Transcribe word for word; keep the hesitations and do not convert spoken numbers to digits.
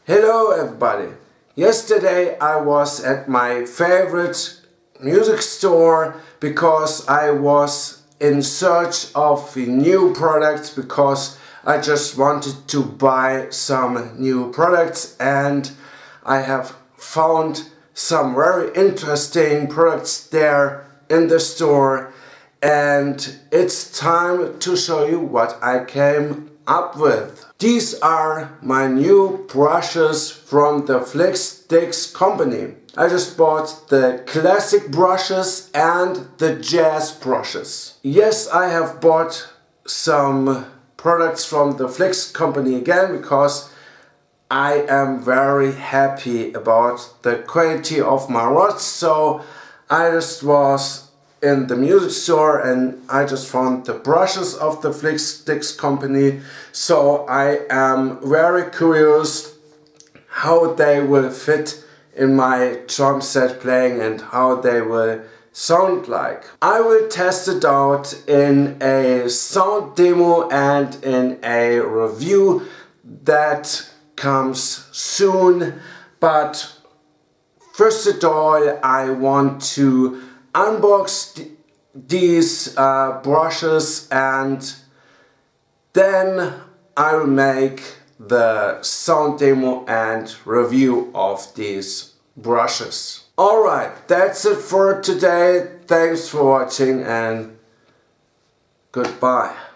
Hello everybody! Yesterday I was at my favorite music store because I was in search of new products, because I just wanted to buy some new products, and I have found some very interesting products there in the store, and it's time to show you what I came up with. These are my new brushes from the Flickstix company. I just bought the classic brushes and the jazz brushes. Yes, I have bought some products from the Flickstix company again because I am very happy about the quality of my rods. So I just was in the music store and I just found the brushes of the Flickstix company. So I am very curious how they will fit in my drum set playing and how they will sound like. I will test it out in a sound demo and in a review that comes soon, but first of all I want to unbox th these uh, brushes, and then I will make the sound demo and review of these brushes. Alright, that's it for today. Thanks for watching and goodbye.